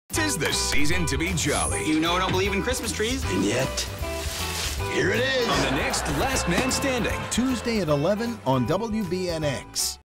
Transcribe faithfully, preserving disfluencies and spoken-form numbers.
'Tis the season to be jolly. You know I don't believe in Christmas trees. And yet, here it is. On the next Last Man Standing. Tuesday at eleven on W B N X.